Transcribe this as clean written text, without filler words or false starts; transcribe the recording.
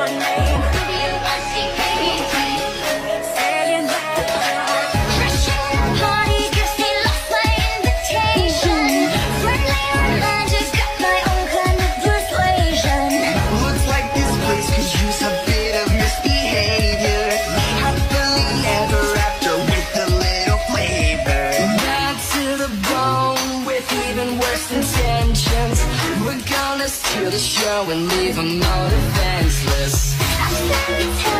name. Saying that crashing the party, guess he lost my invitation. Friendly romantic, got my own kind of persuasion. Looks like this place could use a bit of misbehavior. Happily ever after with a little flavor. Bad to the bone with even worse intentions. We're gonna steal the show and leave them all defenseless.